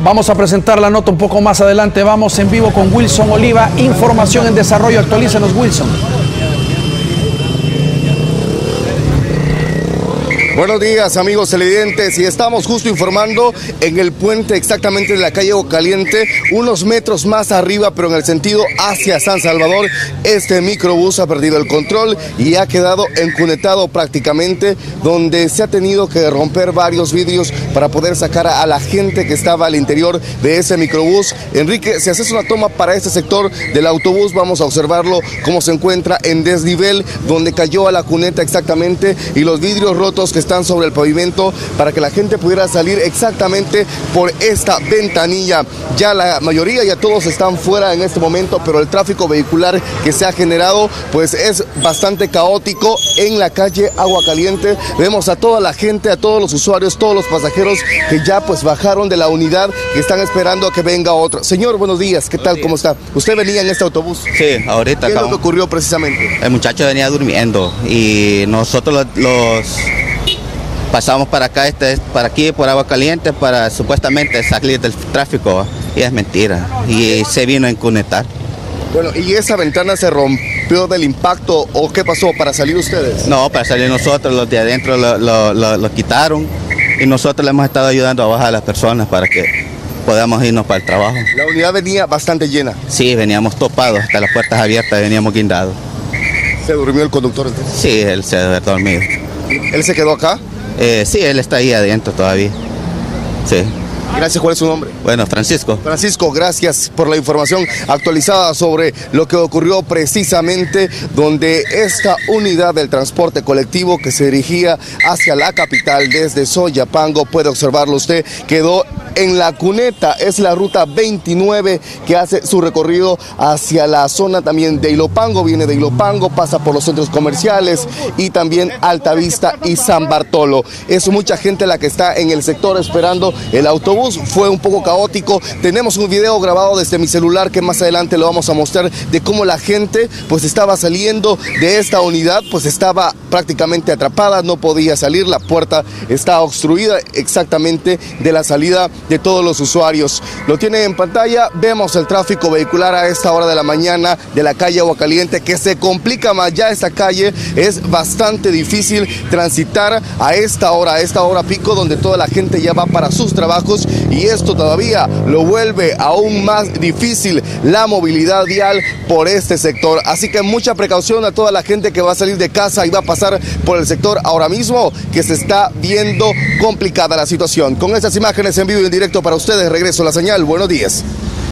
Vamos a presentar la nota un poco más adelante. Vamos en vivo con Wilson Oliva. Información en desarrollo. Actualízanos, Wilson. Buenos días, amigos televidentes, y estamos justo informando en el puente exactamente de la calle Agua Caliente, unos metros más arriba, pero en el sentido hacia San Salvador. Este microbús ha perdido el control y ha quedado encunetado prácticamente, donde se ha tenido que romper varios vidrios para poder sacar a la gente que estaba al interior de ese microbús. Enrique, si haces una toma para este sector del autobús, vamos a observarlo cómo se encuentra en desnivel, donde cayó a la cuneta exactamente, y los vidrios rotos que están sobre el pavimento para que la gente pudiera salir exactamente por esta ventanilla. Ya la mayoría, ya todos están fuera en este momento, pero el tráfico vehicular que se ha generado pues es bastante caótico en la calle Agua Caliente. Vemos a toda la gente, a todos los usuarios, todos los pasajeros que ya pues bajaron de la unidad, que están esperando a que venga otro. Señor, buenos días, ¿qué tal? ¿Cómo está? ¿Usted venía en este autobús? Sí, ahorita. ¿Qué es lo que ocurrió precisamente? El muchacho venía durmiendo y nosotros los pasamos para acá, para aquí, por Agua Caliente, para supuestamente salir del tráfico, y es mentira, y se vino a encunetar. Bueno, ¿y esa ventana se rompió del impacto o qué pasó para salir ustedes? No, para salir nosotros, los de adentro lo quitaron, y nosotros le hemos estado ayudando a bajar a las personas para que podamos irnos para el trabajo. La unidad venía bastante llena. Sí, veníamos topados, hasta las puertas abiertas, veníamos guindados. ¿Se durmió el conductor? Sí, él se debe haber dormido. ¿Él se quedó acá? Sí, él está ahí adentro todavía. Sí. Gracias, ¿cuál es su nombre? Bueno, Francisco. Francisco, gracias por la información actualizada sobre lo que ocurrió precisamente, donde esta unidad del transporte colectivo que se dirigía hacia la capital desde Soyapango, puede observarlo usted, quedó en la cuneta. Es la ruta 29 que hace su recorrido hacia la zona también de Ilopango, viene de Ilopango, pasa por los centros comerciales y también Altavista y San Bartolo. Es mucha gente la que está en el sector esperando el autobús. Fue un poco caótico. Tenemos un video grabado desde mi celular que más adelante lo vamos a mostrar, de cómo la gente pues estaba saliendo de esta unidad, pues estaba prácticamente atrapada, no podía salir, la puerta está obstruida exactamente de la salida de todos los usuarios. Lo tiene en pantalla, vemos el tráfico vehicular a esta hora de la mañana de la calle Agua Caliente, que se complica más. Ya esta calle es bastante difícil transitar a esta hora pico, donde toda la gente ya va para sus trabajos, y esto todavía lo vuelve aún más difícil la movilidad vial por este sector. Así que mucha precaución a toda la gente que va a salir de casa y va a pasar por el sector ahora mismo, que se está viendo complicada la situación. Con estas imágenes en vivo y en directo para ustedes, regreso a la señal. Buenos días.